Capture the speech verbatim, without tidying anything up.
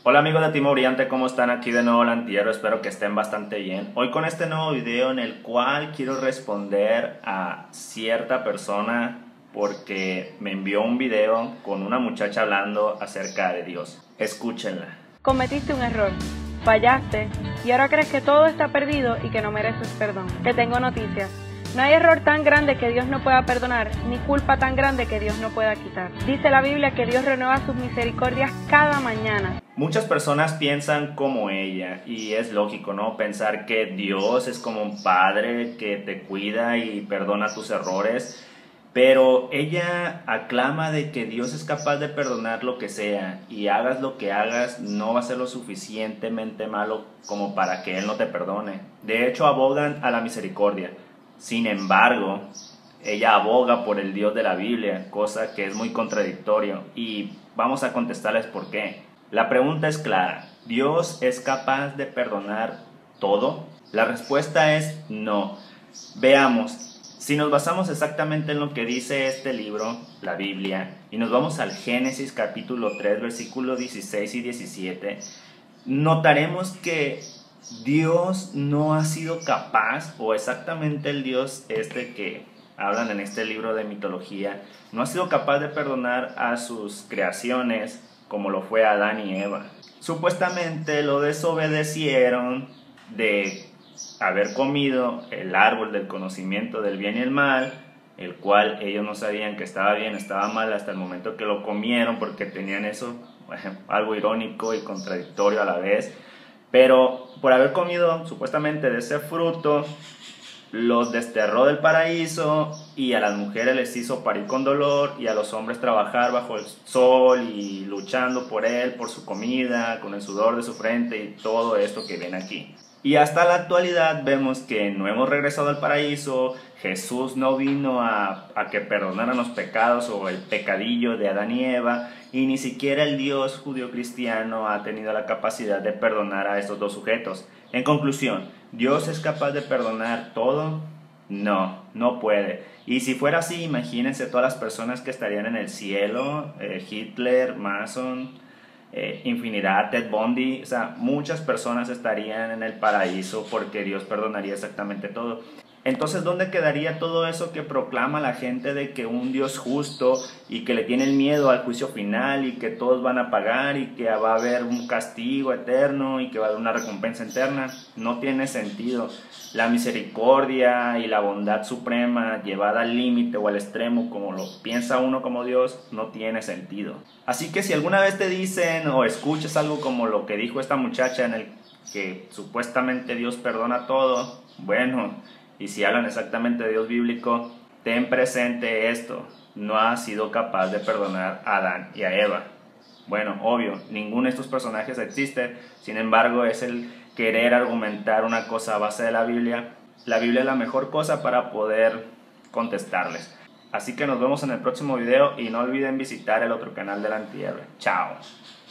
Hola amigos de Timo Brillante, ¿cómo están? Aquí de nuevo el Antihéroe, espero que estén bastante bien. Hoy con este nuevo video en el cual quiero responder a cierta persona porque me envió un video con una muchacha hablando acerca de Dios. Escúchenla. Cometiste un error, fallaste y ahora crees que todo está perdido y que no mereces perdón. Te tengo noticias. No hay error tan grande que Dios no pueda perdonar, ni culpa tan grande que Dios no pueda quitar. Dice la Biblia que Dios renueva sus misericordias cada mañana. Muchas personas piensan como ella y es lógico, ¿no? Pensar que Dios es como un padre que te cuida y perdona tus errores, pero ella aclama de que Dios es capaz de perdonar lo que sea y hagas lo que hagas, no va a ser lo suficientemente malo como para que Él no te perdone. De hecho, abogan a la misericordia. Sin embargo, ella aboga por el Dios de la Biblia, cosa que es muy contradictorio y vamos a contestarles por qué. La pregunta es clara, ¿Dios es capaz de perdonar todo? La respuesta es no. Veamos, si nos basamos exactamente en lo que dice este libro, la Biblia, y nos vamos al Génesis capítulo tres, versículos dieciséis y diecisiete, notaremos que Dios no ha sido capaz, o exactamente el Dios este que hablan en este libro de mitología, no ha sido capaz de perdonar a sus creaciones como lo fue Adán y Eva. Supuestamente lo desobedecieron de haber comido el árbol del conocimiento del bien y el mal, el cual ellos no sabían que estaba bien, estaba mal hasta el momento que lo comieron, porque tenían eso, algo irónico y contradictorio a la vez. Pero por haber comido supuestamente de ese fruto, los desterró del paraíso y a las mujeres les hizo parir con dolor y a los hombres trabajar bajo el sol y luchando por él, por su comida, con el sudor de su frente y todo esto que ven aquí. Y hasta la actualidad vemos que no hemos regresado al paraíso, Jesús no vino a, a que perdonaran los pecados o el pecadillo de Adán y Eva, y ni siquiera el Dios judío-cristiano ha tenido la capacidad de perdonar a estos dos sujetos. En conclusión, ¿Dios es capaz de perdonar todo? No, no puede. Y si fuera así, imagínense todas las personas que estarían en el cielo, eh, Hitler, Manson, eh, infinidad, Ted Bundy, o sea, muchas personas estarían en el paraíso porque Dios perdonaría exactamente todo. Entonces, ¿dónde quedaría todo eso que proclama la gente de que un Dios justo y que le tiene el miedo al juicio final y que todos van a pagar y que va a haber un castigo eterno y que va a haber una recompensa eterna? No tiene sentido. La misericordia y la bondad suprema llevada al límite o al extremo como lo piensa uno como Dios no tiene sentido. Así que si alguna vez te dicen o escuchas algo como lo que dijo esta muchacha en el que supuestamente Dios perdona todo, bueno, y si hablan exactamente de Dios bíblico, ten presente esto: no ha sido capaz de perdonar a Adán y a Eva. Bueno, obvio, ninguno de estos personajes existe, sin embargo es el querer argumentar una cosa a base de la Biblia. La Biblia es la mejor cosa para poder contestarles. Así que nos vemos en el próximo video y no olviden visitar el otro canal del Antihéroe. Chao.